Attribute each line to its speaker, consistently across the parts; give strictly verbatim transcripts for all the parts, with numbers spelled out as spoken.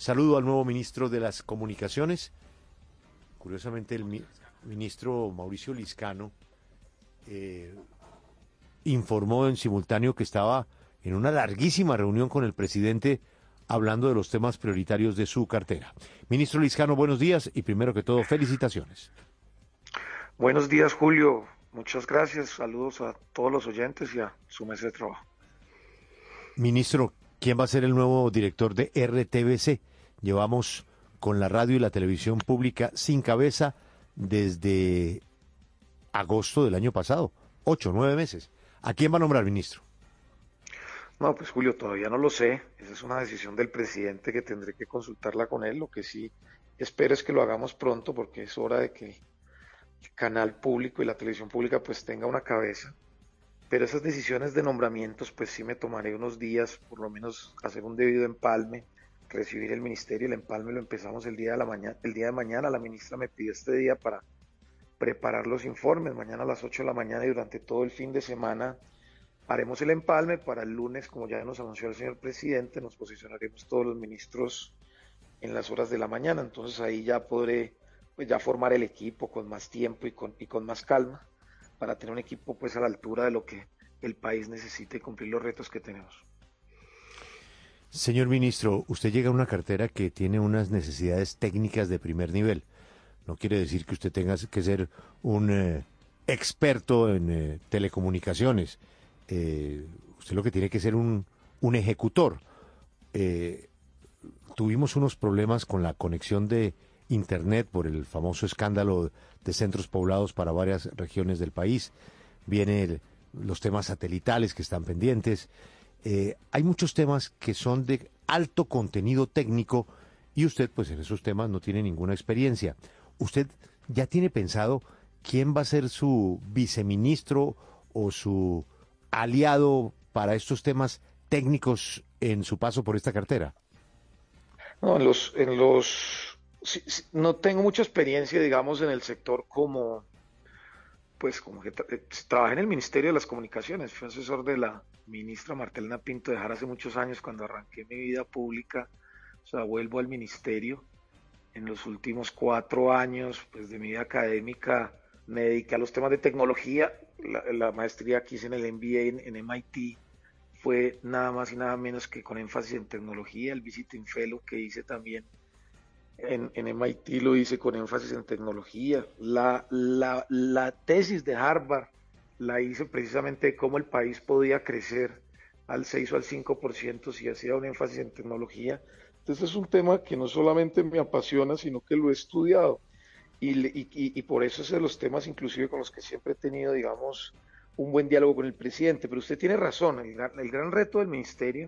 Speaker 1: Saludo al nuevo ministro de las Comunicaciones. Curiosamente, el mi- ministro Mauricio Liscano eh, informó en simultáneo que estaba en una larguísima reunión con el presidente hablando de los temas prioritarios de su cartera. Ministro Liscano, buenos días y primero que todo, felicitaciones.
Speaker 2: Buenos días, Julio. Muchas gracias. Saludos a todos los oyentes y a su mesa de trabajo.
Speaker 1: Ministro, ¿quién va a ser el nuevo director de R T V C? Llevamos con la radio y la televisión pública sin cabeza desde agosto del año pasado, ocho, nueve meses. ¿A quién va a nombrar, ministro?
Speaker 2: No, pues Julio, todavía no lo sé. Esa es una decisión del presidente que tendré que consultarla con él. Lo que sí espero es que lo hagamos pronto porque es hora de que el canal público y la televisión pública pues tenga una cabeza. Pero esas decisiones de nombramientos pues sí me tomaré unos días, por lo menos hacer un debido empalme, recibir el ministerio. El empalme lo empezamos el día de la mañana, el día de mañana. La ministra me pidió este día para preparar los informes. Mañana a las ocho de la mañana y durante todo el fin de semana haremos el empalme. Para el lunes, como ya nos anunció el señor presidente, nos posicionaremos todos los ministros en las horas de la mañana. Entonces ahí ya podré pues ya formar el equipo con más tiempo y con, y con más calma para tener un equipo pues a la altura de lo que el país necesita y cumplir los retos que tenemos.
Speaker 1: Señor ministro, usted llega a una cartera que tiene unas necesidades técnicas de primer nivel. No quiere decir que usted tenga que ser un eh, experto en eh, telecomunicaciones. Eh, usted lo que tiene que ser un, un ejecutor. Eh, Tuvimos unos problemas con la conexión de Internet por el famoso escándalo de centros poblados para varias regiones del país. Vienen los temas satelitales que están pendientes. Eh, hay muchos temas que son de alto contenido técnico y usted pues en esos temas no tiene ninguna experiencia. ¿Usted ya tiene pensado quién va a ser su viceministro o su aliado para estos temas técnicos en su paso por esta cartera?
Speaker 2: No, en los, en los, sí, sí, no tengo mucha experiencia, digamos, en el sector como, pues, como que tra eh, trabajé en el Ministerio de las Comunicaciones, fui asesor de la ministra Martelena Pinto de Jara hace muchos años cuando arranqué mi vida pública. O sea, vuelvo al ministerio. En los últimos cuatro años, pues, de mi vida académica me dediqué a los temas de tecnología. La, la maestría que hice en el M B A en, en M I T fue nada más y nada menos que con énfasis en tecnología. El Visiting Fellow que hice también en, en M I T lo hice con énfasis en tecnología. La, la, la tesis de Harvard la hice precisamente de cómo el país podía crecer al seis o al cinco por ciento si hacía un énfasis en tecnología. Entonces es un tema que no solamente me apasiona, sino que lo he estudiado. Y, y, y por eso es de los temas inclusive con los que siempre he tenido, digamos, un buen diálogo con el presidente. Pero usted tiene razón, el, el gran reto del ministerio,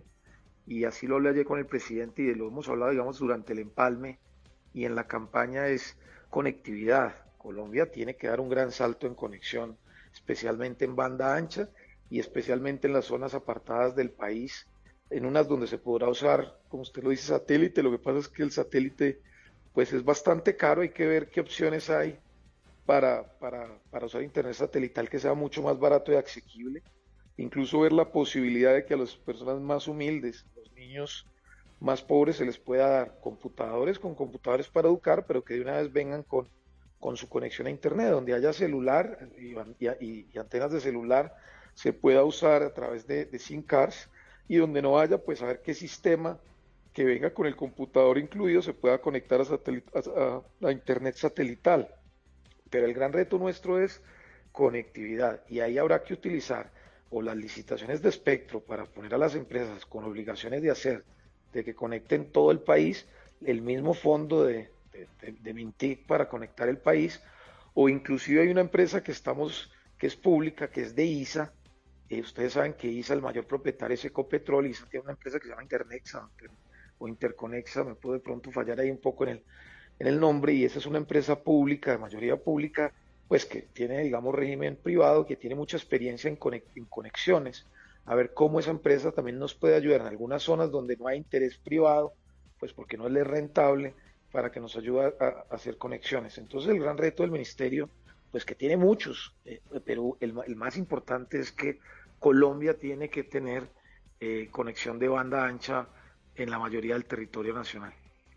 Speaker 2: y así lo hablé ayer con el presidente y de lo hemos hablado, digamos, durante el empalme y en la campaña, es conectividad. Colombia tiene que dar un gran salto en conexión, especialmente en banda ancha y especialmente en las zonas apartadas del país, en unas donde se podrá usar, como usted lo dice, satélite. Lo que pasa es que el satélite pues es bastante caro. Hay que ver qué opciones hay para, para, para usar internet satelital que sea mucho más barato y asequible. Incluso ver la posibilidad de que a las personas más humildes, los niños más pobres, se les pueda dar computadores con computadores para educar, pero que de una vez vengan con, con su conexión a internet, donde haya celular y, y, y antenas de celular se pueda usar a través de, de SIM cards, y donde no haya, pues a ver qué sistema que venga con el computador incluido se pueda conectar a, satelit a, a, a internet satelital. Pero el gran reto nuestro es conectividad, y ahí habrá que utilizar o las licitaciones de espectro para poner a las empresas con obligaciones de hacer, de que conecten todo el país, el mismo fondo de, de, de, de Mintic para conectar el país. O inclusive hay una empresa que estamos, que es pública, que es de ISA. Eh, ustedes saben que ISA, el mayor propietario es Ecopetrol. ISA tiene una empresa que se llama Internexa o Interconexa, me puedo de pronto fallar ahí un poco en el, en el nombre, y esa es una empresa pública, de mayoría pública, pues que tiene, digamos, régimen privado, que tiene mucha experiencia en, conex en conexiones. A ver cómo esa empresa también nos puede ayudar en algunas zonas donde no hay interés privado, pues porque no es rentable, para que nos ayude a, a hacer conexiones. Entonces el gran reto del ministerio, pues que tiene muchos, eh, pero el, el, más importante es que Colombia tiene que tener eh, conexión de banda ancha en la mayoría del territorio nacional.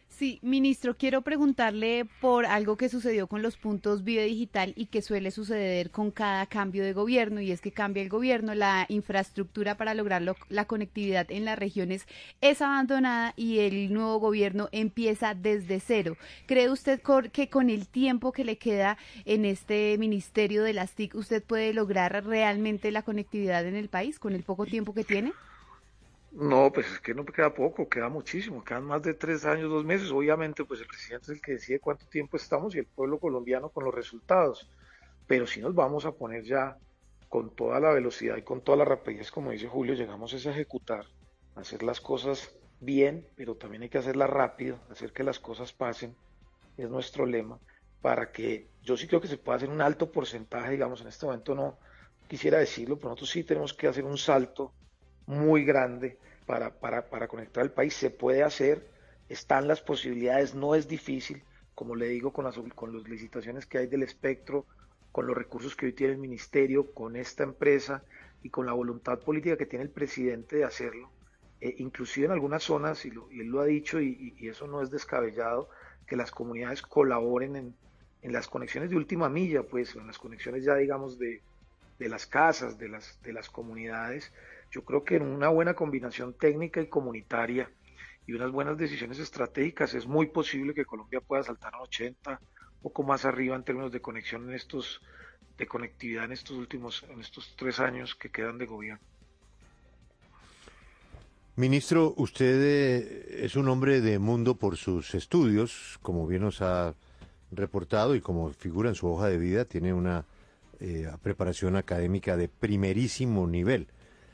Speaker 3: Sí, ministro, quiero preguntarle por algo que sucedió con los puntos Vive Digital y que suele suceder con cada cambio de gobierno, y es que cambia el gobierno, la infraestructura para lograr lo- la conectividad en las regiones es abandonada y el nuevo gobierno empieza desde cero. ¿Cree usted cor- que con el tiempo que le queda en este ministerio de las T I C usted puede lograr realmente la conectividad en el país con el poco tiempo que tiene?
Speaker 2: No, pues es que no queda poco, queda muchísimo, quedan más de tres años, dos meses. Obviamente, pues el presidente es el que decide cuánto tiempo estamos y el pueblo colombiano con los resultados. Pero si nos vamos a poner ya con toda la velocidad y con toda la rapidez, como dice Julio, llegamos es a ejecutar, a hacer las cosas bien, pero también hay que hacerlas rápido, hacer que las cosas pasen, es nuestro lema, para que yo sí creo que se pueda hacer un alto porcentaje, digamos, en este momento no quisiera decirlo, pero nosotros sí tenemos que hacer un salto muy grande para, para, para conectar el país. Se puede hacer, están las posibilidades, no es difícil, como le digo, con las, con las licitaciones que hay del espectro, con los recursos que hoy tiene el ministerio, con esta empresa y con la voluntad política que tiene el presidente de hacerlo. Eh, inclusive en algunas zonas, y, lo, y, él lo ha dicho, y, y, eso no es descabellado, que las comunidades colaboren en, en las conexiones de última milla, pues, en las conexiones ya, digamos, de, de las casas, de las, de las comunidades. Yo creo que en una buena combinación técnica y comunitaria y unas buenas decisiones estratégicas es muy posible que Colombia pueda saltar a ochenta, un poco más arriba en términos de conexión en estos, de conectividad en estos últimos, en estos tres años que quedan de gobierno.
Speaker 1: Ministro, usted eh, es un hombre de mundo por sus estudios, como bien nos ha reportado y como figura en su hoja de vida, tiene una eh, preparación académica de primerísimo nivel.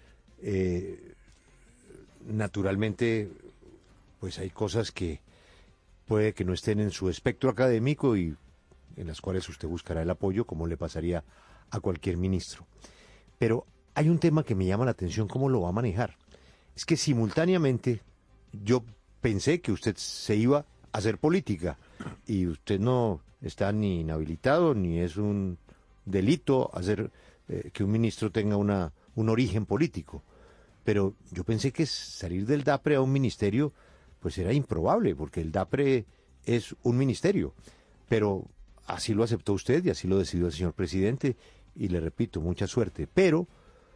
Speaker 1: Eh, Naturalmente, pues hay cosas que puede que no estén en su espectro académico y en las cuales usted buscará el apoyo, como le pasaría a cualquier ministro. Pero hay un tema que me llama la atención, ¿cómo lo va a manejar? Es que simultáneamente yo pensé que usted se iba a hacer política y usted no está ni inhabilitado ni es un delito hacer eh, que un ministro tenga una, un origen político. Pero yo pensé que salir del DAPRE a un ministerio pues era improbable, porque el DAPRE es un ministerio. Pero así lo aceptó usted y así lo decidió el señor presidente y le repito, mucha suerte. Pero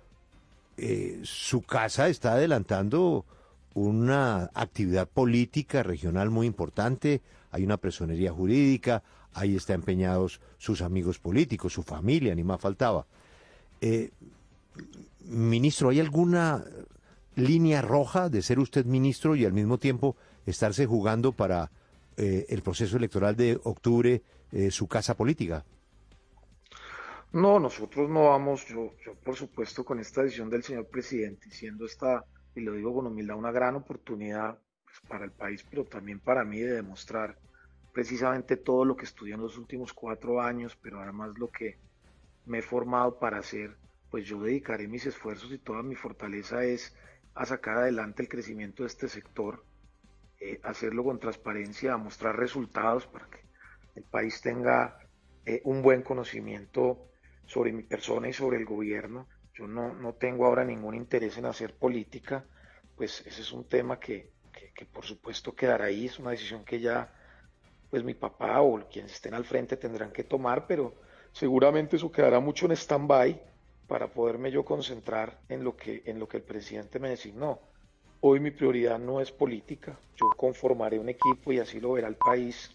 Speaker 1: eh, su casa está adelantando una actividad política regional muy importante, hay una personería jurídica, ahí están empeñados sus amigos políticos, su familia, ni más faltaba. Eh, Ministro, ¿hay alguna línea roja de ser usted ministro y al mismo tiempo estarse jugando para eh, el proceso electoral de octubre eh, su casa política?
Speaker 2: No, nosotros no vamos, yo, yo por supuesto con esta decisión del señor presidente, siendo esta, y lo digo con humildad, una gran oportunidad pues, para el país, pero también para mí de demostrar precisamente todo lo que estudié en los últimos cuatro años, pero además lo que me he formado para hacer, pues yo dedicaré mis esfuerzos y toda mi fortaleza es a sacar adelante el crecimiento de este sector, eh, hacerlo con transparencia, a mostrar resultados para que el país tenga eh, un buen conocimiento sobre mi persona y sobre el gobierno. Yo no, no tengo ahora ningún interés en hacer política, pues ese es un tema que, que, que por supuesto quedará ahí, es una decisión que ya pues mi papá o quienes estén al frente tendrán que tomar, pero seguramente eso quedará mucho en stand-by para poderme yo concentrar en lo que, en lo que el presidente me designó. Hoy mi prioridad no es política, yo conformaré un equipo y así lo verá el país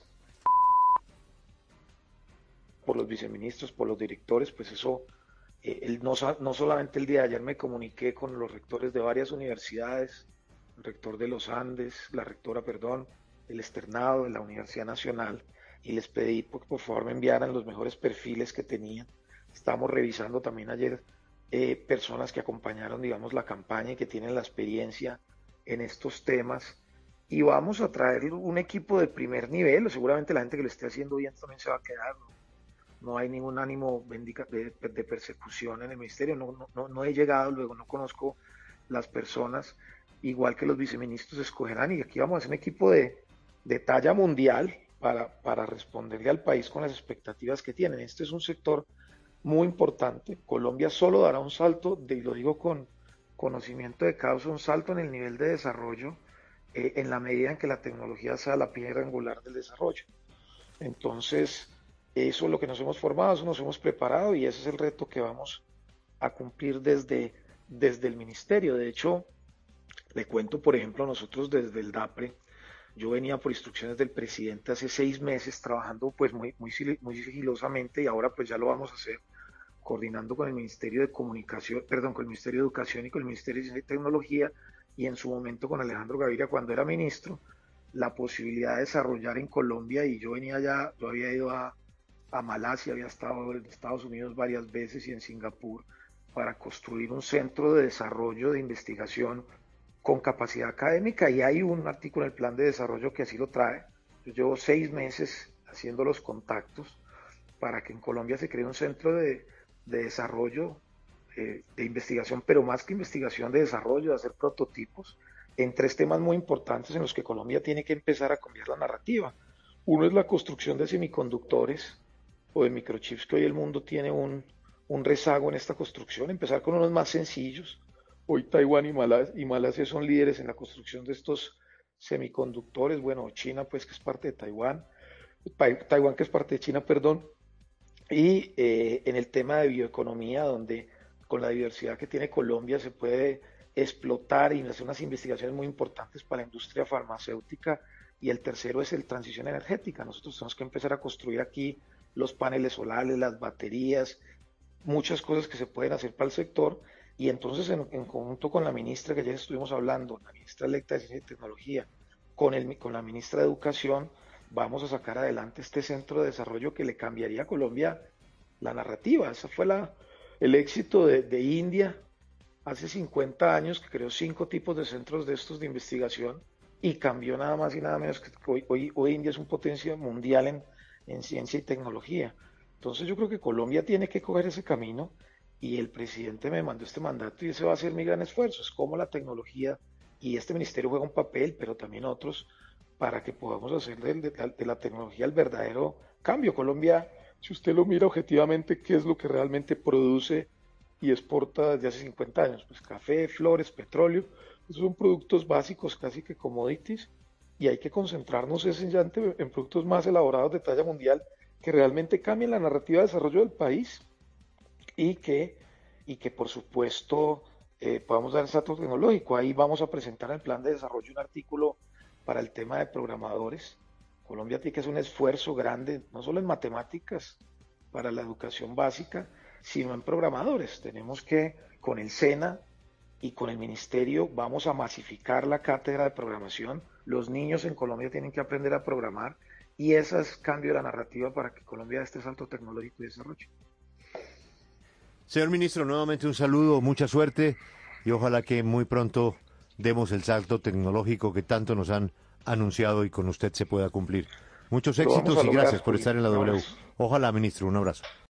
Speaker 2: por los viceministros, por los directores, pues eso, eh, el, no, no solamente el día de ayer me comuniqué con los rectores de varias universidades, el rector de los Andes, la rectora, perdón, del externado de la Universidad Nacional, y les pedí que por favor me enviaran los mejores perfiles que tenían. Estamos revisando también ayer eh, personas que acompañaron, digamos, la campaña y que tienen la experiencia en estos temas. Y vamos a traer un equipo de primer nivel, o seguramente la gente que lo esté haciendo bien también se va a quedar, ¿no? No hay ningún ánimo de, de persecución en el ministerio, no, no, no, he llegado, luego no conozco las personas, igual que los viceministros escogerán, y aquí vamos a hacer un equipo de, de talla mundial para, para responderle al país con las expectativas que tienen. Este es un sector muy importante, Colombia solo dará un salto, de, y lo digo con conocimiento de causa, un salto en el nivel de desarrollo eh, en la medida en que la tecnología sea la piedra angular del desarrollo. Entonces, eso es lo que nos hemos formado, eso nos hemos preparado y ese es el reto que vamos a cumplir desde, desde el ministerio. De hecho, le cuento, por ejemplo, nosotros desde el DAPRE, yo venía por instrucciones del presidente hace seis meses trabajando pues muy, muy, muy sigilosamente y ahora pues ya lo vamos a hacer coordinando con el Ministerio de Comunicación, perdón, con el Ministerio de Educación y con el Ministerio de Ciencia y Tecnología y en su momento con Alejandro Gaviria cuando era ministro, la posibilidad de desarrollar en Colombia y yo venía ya, yo había ido a, a Malasia, había estado en Estados Unidos varias veces y en Singapur para construir un centro de desarrollo de investigación con capacidad académica y hay un artículo en el plan de desarrollo que así lo trae. Yo llevo seis meses haciendo los contactos para que en Colombia se cree un centro de, de desarrollo, eh, de investigación, pero más que investigación, de desarrollo, de hacer prototipos, en tres temas muy importantes en los que Colombia tiene que empezar a cambiar la narrativa. Uno es la construcción de semiconductores o de microchips, que hoy el mundo tiene un, un rezago en esta construcción, empezar con unos más sencillos. Hoy Taiwán y Malasia, y Malasia son líderes en la construcción de estos semiconductores, bueno, China pues que es parte de Taiwán, Taiwán que es parte de China, perdón, y eh, en el tema de bioeconomía, donde con la diversidad que tiene Colombia se puede explotar y hacer unas investigaciones muy importantes para la industria farmacéutica, y el tercero es el transición energética. Nosotros tenemos que empezar a construir aquí los paneles solares, las baterías, muchas cosas que se pueden hacer para el sector, y entonces en, en conjunto con la ministra que ayer estuvimos hablando, la ministra electa de Ciencia y Tecnología, con, el, con la ministra de Educación, vamos a sacar adelante este centro de desarrollo que le cambiaría a Colombia la narrativa. Ese fue la, el éxito de, de India hace cincuenta años, que creó cinco tipos de centros de estos de investigación y cambió nada más y nada menos que hoy, hoy, hoy India es un potencia mundial en, en ciencia y tecnología. Entonces yo creo que Colombia tiene que coger ese camino y el presidente me mandó este mandato y ese va a ser mi gran esfuerzo. Es como la tecnología y este ministerio juega un papel, pero también otros, para que podamos hacer de, de, de la tecnología el verdadero cambio. Colombia, si usted lo mira objetivamente, ¿qué es lo que realmente produce y exporta desde hace cincuenta años? Pues café, flores, petróleo, esos son productos básicos, casi que commodities, y hay que concentrarnos en, en productos más elaborados de talla mundial que realmente cambien la narrativa de desarrollo del país y que, y que por supuesto eh, podamos dar el salto tecnológico. Ahí vamos a presentar en el plan de desarrollo un artículo para el tema de programadores. Colombia tiene que hacer un esfuerzo grande, no solo en matemáticas, para la educación básica, sino en programadores. Tenemos que, con el SENA y con el ministerio, vamos a masificar la cátedra de programación. Los niños en Colombia tienen que aprender a programar y ese es cambio de la narrativa para que Colombia dé este salto tecnológico y desarrollo.
Speaker 1: Señor ministro, nuevamente un saludo, mucha suerte y ojalá que muy pronto demos el salto tecnológico que tanto nos han anunciado y con usted se pueda cumplir. Muchos éxitos y gracias por estar en la W. Ojalá, ministro, un abrazo.